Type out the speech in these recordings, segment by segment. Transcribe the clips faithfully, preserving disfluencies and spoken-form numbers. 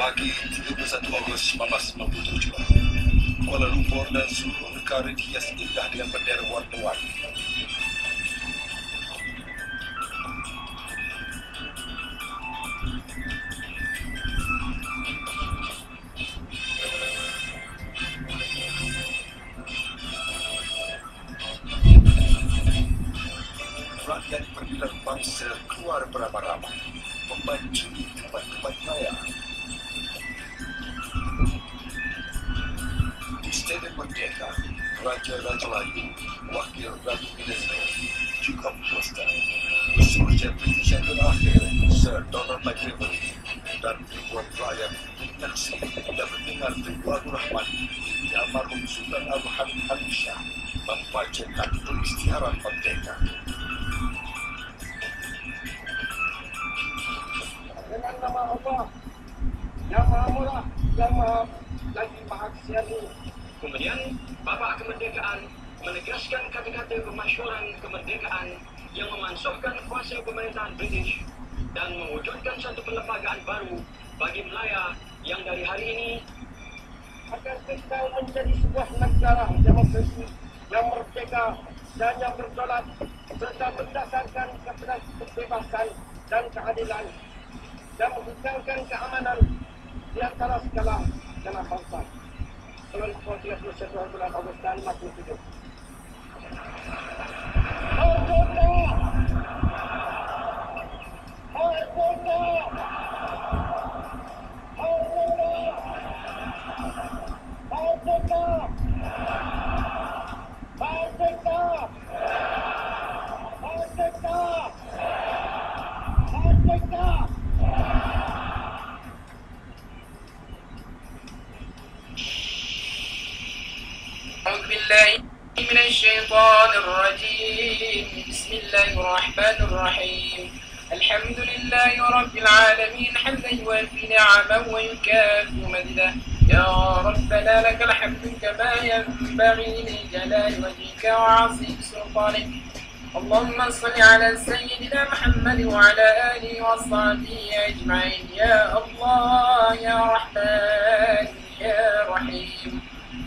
Pagi tiga puluh satu Ogos seribu sembilan ratus sembilan puluh tujuh, Kuala Lumpur dan seluruh negara dihias indah dengan bendera warna-warni. Rakyat berbilang bangsa keluar beramai-ramai membanjiri tempat-tempat raya. Di Stadium Merdeka, Raja-Raja Melayu, Wakil Ratu Elizabeth juga berpesta. Pesuruhnya British yang terakhir, Sir Donald McGreevey, dan ribuan rakyat berinteraksi dan mendengar Tuan Rahman di almarhum Sultan Abu Hamid Ali Shah membacakan peristiharan merdeka. Dengan nama Allah yang Maha Murah, yang Maha lagi Maha Kasiani. Kemudian, Bapak Kemerdekaan menegaskan kata-kata pemasyuran kemerdekaan yang memansuhkan kuasa pemerintahan British dan mewujudkan satu perlembagaan baru bagi Melaya yang dari hari ini akan kekal menjadi sebuah negara demokrasi yang merdeka dan yang berdaulat serta berdasarkan kebebasan dan keadilan dan mengekalkan keamanan di antara segala jenis bangsa. tiga puluh satu bulan Ogos dan lima puluh tujuh. Merdeka! Merdeka! Merdeka! Merdeka! Merdeka! Merdeka! أعوذ بالله من الشيطان الرجيم. بسم الله الرحمن الرحيم. الحمد لله رب العالمين حمدا يوافي نعمه ويكافئ مجده. يا ربنا لك الحمد كما ينبغي لجلال وجهك وعظيم سلطانك. اللهم صل على سيدنا محمد وعلى آله وصحبه أجمعين. يا الله يا رحمن يا رحيم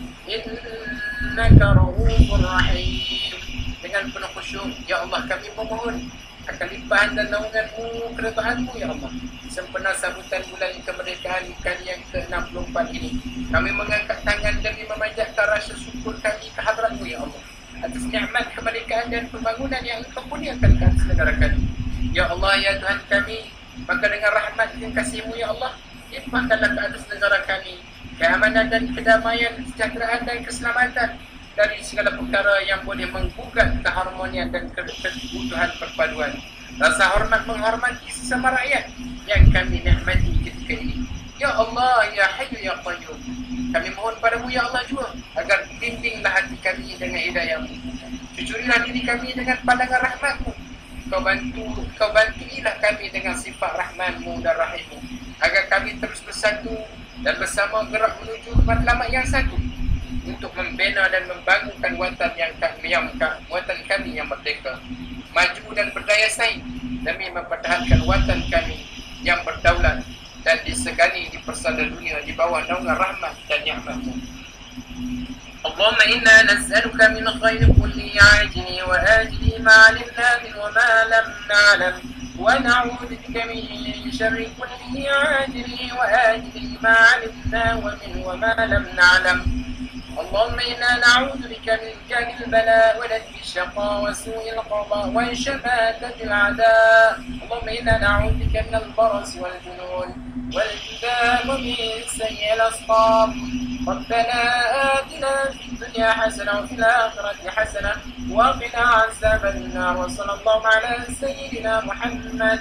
Innaka Ra'ufur Rahim. Dengan penuh khusyuk, ya Allah, kami memohon akan limpahan dan naungan-Mu, kerajaan-Mu, ya Allah. Sempena sambutan bulan kemerdekaan kali yang ke enam puluh empat ini, kami mengangkat tangan demi memanjatkan rasa syukur kami ke hadrat-Mu, ya Allah, atas nikmat kemerdekaan dan pembangunan yang Engkau kurniakan ke atas negara kami. Ya Allah, ya Tuhan kami, maka dengan rahmat dan kasih-Mu, ya Allah, limpahkanlah ke atas negara kami keamanan dan kedamaian, kesejahteraan dan keselamatan dari segala perkara yang boleh menggugat keharmonian dan kebutuhan perpaduan. Rasa hormat menghormati sesama rakyat yang kami nikmati ketika ini. Ya Allah, ya Hayyu ya Qayyum, kami mohon padamu ya Allah juga agar bimbinglah hati kami dengan hidayah-Mu. Cucurilah diri kami dengan pandangan rahmat-Mu. Kau bantu, kau bantuilah kami dengan sifat Rahman-Mu dan Rahim-Mu agar kami terus bersatu dan bersama gerak menuju matlamat yang satu untuk membina dan membangunkan watan yang kami, yang watan kami yang merdeka, maju dan berdaya saing demi mempertahankan watan kami yang berdaulat dan disegani di persada dunia di bawah naungan rahmat dan nikmat-Mu. Allahumma inna nas'aluka min khairi kulli ajli wa ajli ma 'alimna min wa ma lam na'lam ونعوذ بك من شر كل عاجل وآجل ما علمنا ومن وما لم نعلم. اللهم إنا نعوذ بك من جهل البلاء ولذ الشقاء وسوء القضاء وشماتة الأعداء. اللهم إنا نعوذ بك من البرص والجنون والجذام ومن سيء الأسقام. ربنا آتنا في الدنيا حسنة وفي الآخرة حسنة وقنا عذاب النار. وصلى الله على سيدنا محمد.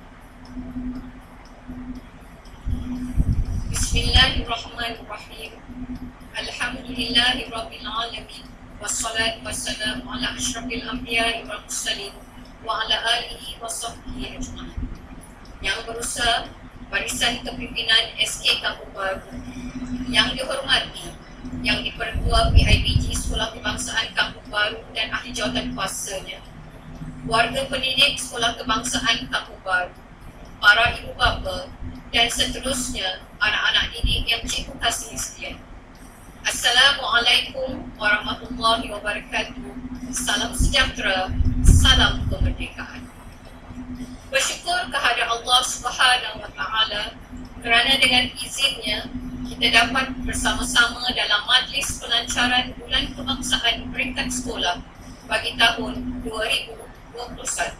بسم الله الرحمن الرحيم. الحمد لله رب العالمين والصلاة والسلام على أشرف الأنبياء والمرسلين وعلى آله وصحبه أجمعين. Yang berusaha Barisan Kepimpinan S K Kampung Baru, yang dihormati yang dipertua P I B G Sekolah Kebangsaan Kampung Baru dan ahli jawatan kuasanya, warga pendidik Sekolah Kebangsaan Kampung Baru, para ibu bapa dan seterusnya anak-anak didik yang cikgu kasihi sekalian. Assalamualaikum warahmatullahi wabarakatuh. Salam sejahtera, salam kemerdekaan. Bersyukur kehadrat Allah Subhanahu wa taala kerana dengan izinnya kita dapat bersama-sama dalam majlis pelancaran Bulan Kebangsaan peringkat sekolah bagi tahun dua ribu dua puluh satu.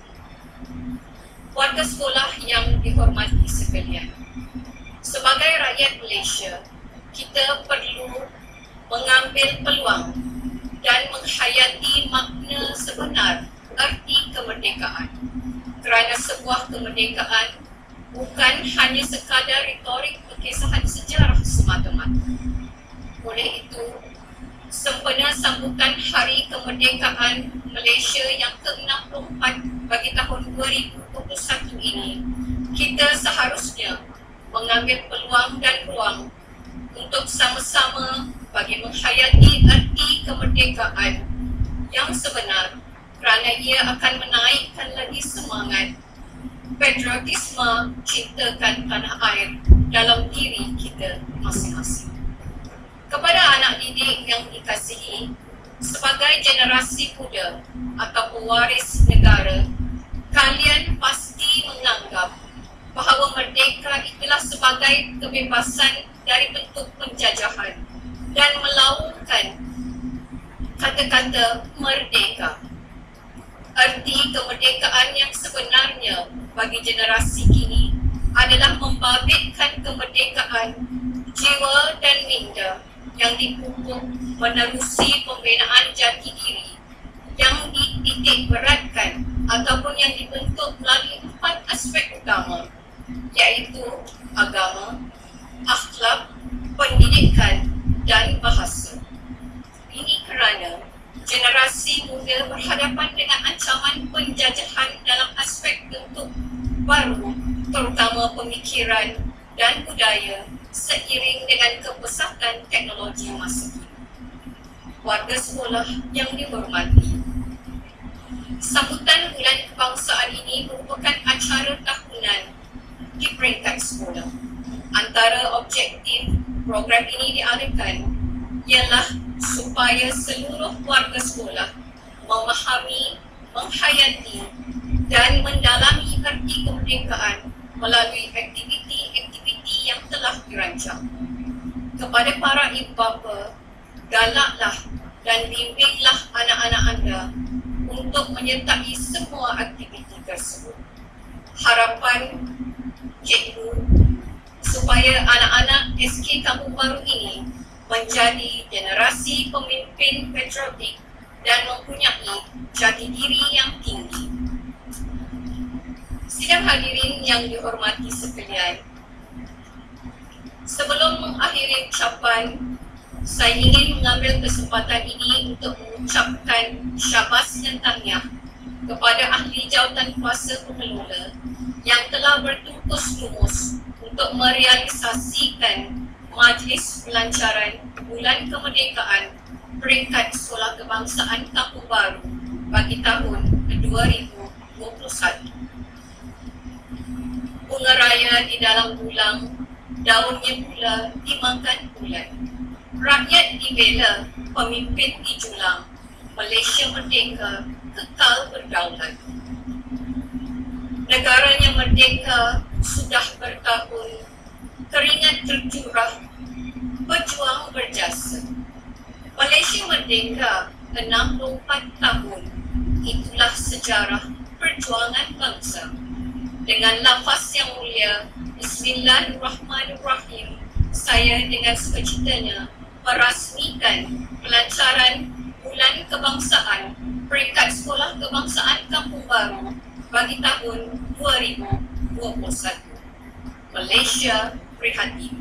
Warga sekolah yang dihormati sekalian, sebagai rakyat Malaysia, kita perlu mengambil peluang dan menghayati makna sebenar arti kemerdekaan. Kerana sebuah kemerdekaan bukan hanya sekadar retorik perkisahan sejarah semata-mata. Oleh itu, sempena sambutan Hari Kemerdekaan Malaysia yang ke enam puluh empat bagi tahun dua ribu dua puluh satu ini, kita seharusnya mengambil peluang dan ruang untuk sama-sama bagi menghayati arti kemerdekaan yang sebenar, kerana ia akan menaikkan lagi semangat patriotisme cintakan tanah air dalam diri kita masing-masing. Kepada anak didik yang dikasihi, sebagai generasi muda atau pewaris negara, kalian pasti menganggap bahawa merdeka itulah sebagai kebebasan dari bentuk penjajahan dan melaungkan kata-kata merdeka. Arti kemerdekaan yang sebenarnya bagi generasi kini adalah membabitkan kemerdekaan jiwa dan minda yang dipupuk menerusi pembinaan jati diri yang dititik beratkan ataupun yang dibentuk melalui empat aspek utama, iaitu agama, akhlak, pendidikan dan bahasa. Ini kerana generasi muda berhadapan dengan ancaman penjajahan dalam aspek bentuk baru, terutama pemikiran dan budaya seiring dengan kepesanan teknologi masa kini. Warga sekolah yang dihormati, sambutan Bulan Kebangsaan ini merupakan acara tahunan di peringkat sekolah. Antara objektif program ini diadakan ialah supaya seluruh warga sekolah memahami, menghayati dan mendalami arti kemerdekaan melalui aktiviti-aktiviti yang telah dirancang. Kepada para ibu bapa, galaklah dan bimbinglah anak-anak anda untuk menyertai semua aktiviti tersebut. Harapan cikgu supaya anak-anak S K Kampung Baru ini menjadi generasi pemimpin patriotik dan mempunyai jati diri yang tinggi. Sidang hadirin yang dihormati sekalian, sebelum mengakhiri ucapan, saya ingin mengambil kesempatan ini untuk mengucapkan syabas dan tahniah kepada ahli jawatan kuasa pengelola yang telah bertungkus lumus untuk merealisasikan majlis pelancaran Bulan Kemerdekaan peringkat Sekolah Kebangsaan Kampung Baru bagi tahun dua ribu dua puluh satu. Bunga raya di dalam tulang, daunnya pula dimakan bulan. Rakyat dibela, pemimpin dijulang. Malaysia merdeka, kekal berdaulat. Negaranya merdeka sudah bertahun, keringat tercurah, berjuang berjasa. Malaysia merdeka enam puluh empat tahun, itulah sejarah perjuangan bangsa. Dengan lafaz yang mulia, Bismillahirrahmanirrahim, saya dengan sukacitanya merasmikan pelancaran Bulan Kebangsaan peringkat Sekolah Kebangsaan Kampung Baru bagi tahun dua ribu dua puluh satu. Malaysia prihatin.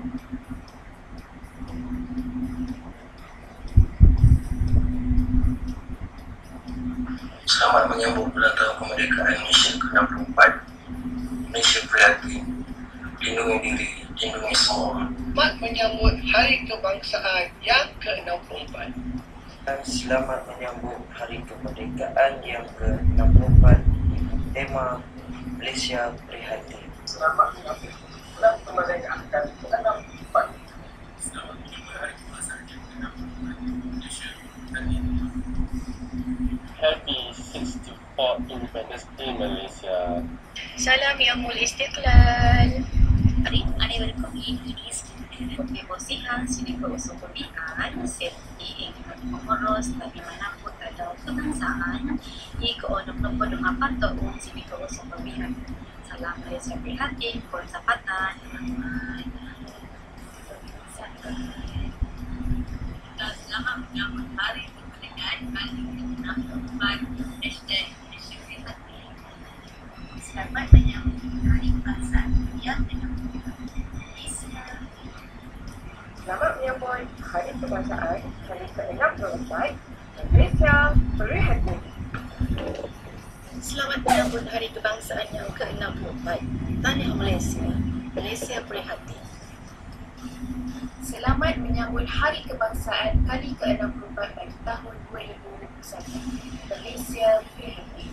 Selamat menyambut Bulan Tahun Kemerdekaan Malaysia ke enam puluh empat. Malaysia prihatin, lindungi diri, lindungi semua. Selamat menyambut Hari Kebangsaan yang ke enam puluh empat. Dan selamat menyambut Hari Kemerdekaan yang ke enam puluh empat. Tema Malaysia prihatin. Selamat menyambut Islam kemerdekaan kali ke enam puluh empat. Happy sixty-fourth Independence Day Malaysia. Salam Yaumul Istiqlal. Mari anewarkum Inggris keposihan sini keusukumian serti ingin mengurus dari manapun ada kebangsaan ika onok nopo dengan patut sini keusukumian. Salam Malaysia prihatin konsapatan. Selamat menyambut hari kemerdekaan hari ke enam puluh empat. Hashtag Malaysia prihatin. Selamat menyambut hari kebangsaan yang enam puluh empat. Selamat menyambut Hari Kebangsaan hari ke enam puluh empat. Malaysia prihatin. Selamat menyambut Hari Kebangsaan yang ke enam puluh empat. Tanah Malaysia, Malaysia prihatin. Selamat menyambut Hari Kebangsaan kali ke enam puluh empat pada tahun dua ribu dua puluh satu. Malaysia prihatin.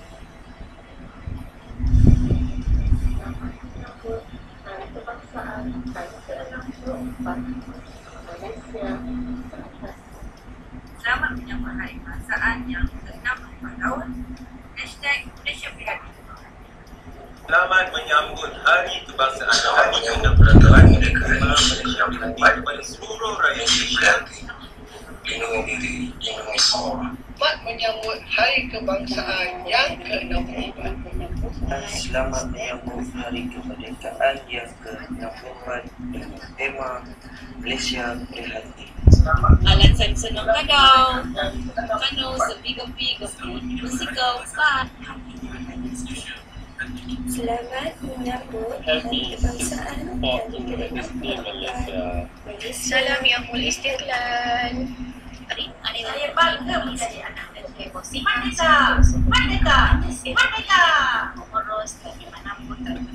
Selamat menyambut Hari Kebangsaan hari ke enam puluh empat. Malaysia prihatin. Selamat menyambut Hari Kebangsaan yang ke enam puluh empat tahun. Hashtag Malaysia prihatin. Selamat menyambut Hari Kebangsaan Hari Kemerdekaan Malaysia prihatin kepada seluruh rakyat Malaysia. Lindungi diri, lindungi semua. Selamat menyambut Hari Kebangsaan yang ke enam puluh empat. Selamat menyambut Hari Kemerdekaan yang ke enam puluh empat dengan tema Malaysia prihatin. Alan saya senang kadau. Kano sepi-gepi gepi musikal empat. Selamat menyambut Happy Hari Kebangsaan sixty-fourth kali ke Independence Day Malaysia. Salam Yaumul Istiqlal. Mari Saya bangga menjadi anak negeri keposihan Merdeka! Merdeka! Merdeka! mengurus dari manapun terdapat.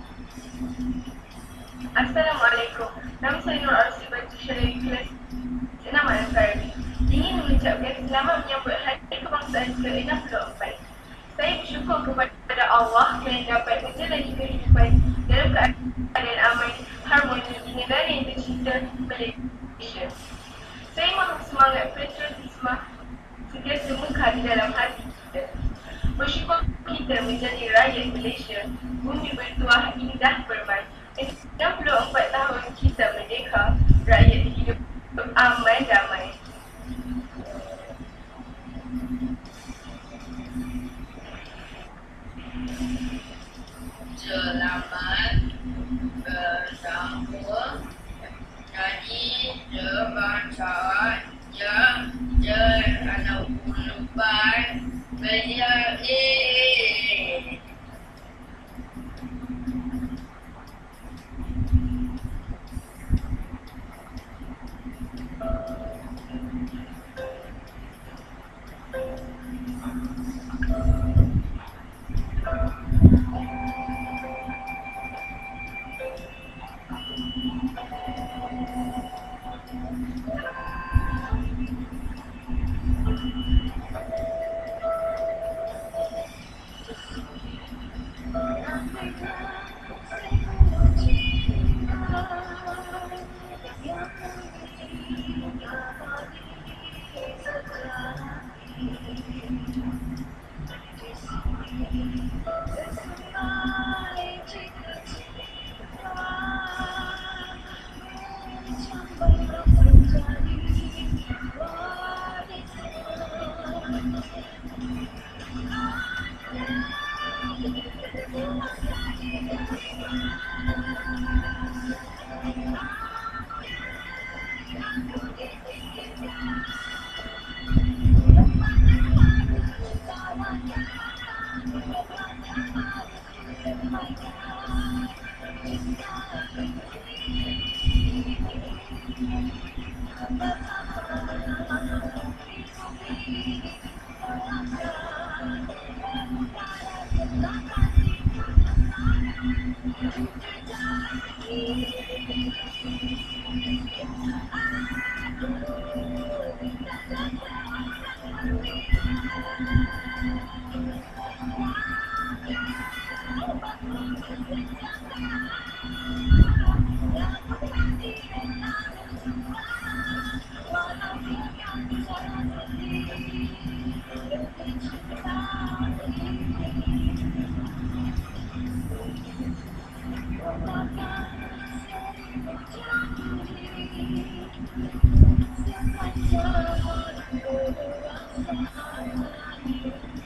Assalamualaikum. Nama saya Nur Arsi Batu Syarif kelas enam Ansari. Ingin mengucapkan selamat menyambut Hari Kebangsaan ke enam puluh empat. Saya bersyukur kepada Allah kerana dapat menjalani kehidupan dalam keadaan aman, harmoni di negara yang tercinta Malaysia. Saya mahu semangat patriotisme sentiasa mekar di dalam hati kita. Bersyukur kita menjadi rakyat Malaysia, bumi bertuah indah permai. enam puluh empat tahun kita merdeka, rakyat hidup aman damai. Selamat bersambung jadi kebangsaan yang ke enam puluh empat menjadi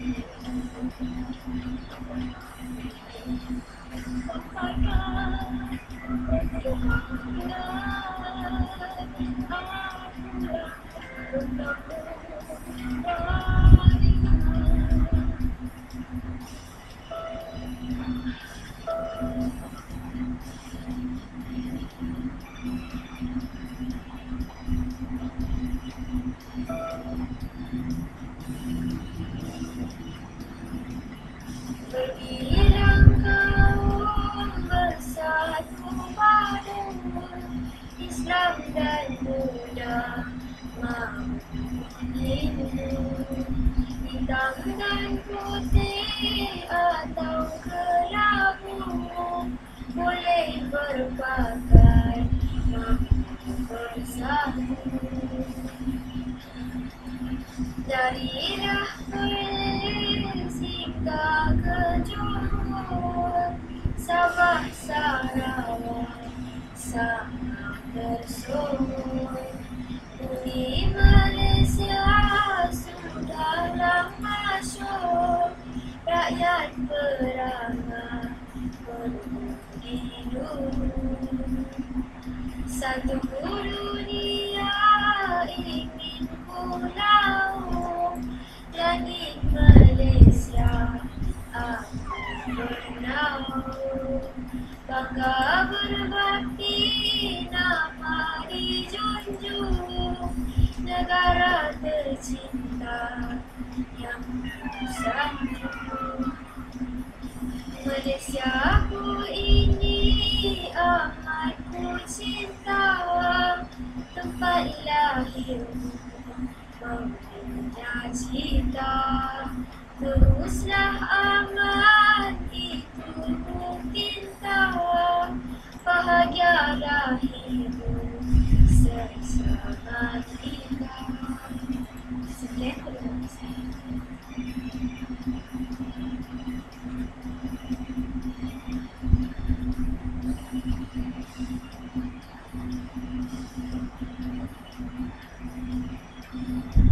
Berbilang kaum bersatu padu, Islam dan Buddha menghidupkan hitam dan putih atau kelabu, boleh berpakai bersatu. Darilah Persingka ke Johor, Sabah Sarawak, Sabah Bersumur. Bumi Malaysia sudahlah masyhur, rakyat berangan hidup. Satu dunia ingin pulau, langit Malaysia akan bernaung. Bangga berbakti nama dijunjung, negara tercinta yang bersatu. Malaysiaku ini amat ku cinta, tempat lahirmu mempunyai cita. Teruslah aman itu mungkin tahu, bahagialah hidup sesama kita. Sekian terima kasih. Thank you.